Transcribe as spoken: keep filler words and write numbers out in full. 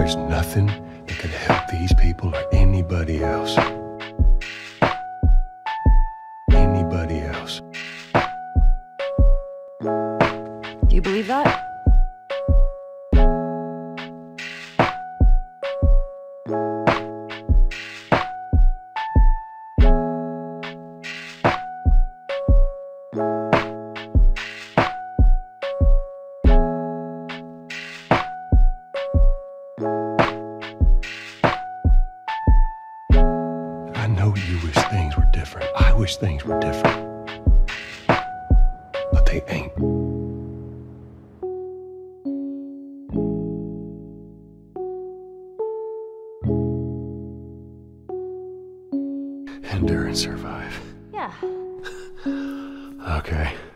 There's nothing that could help these people or anybody else. Anybody else. Do you believe that? I know you wish things were different. I wish things were different. But they ain't. Endure and survive. Yeah. Okay.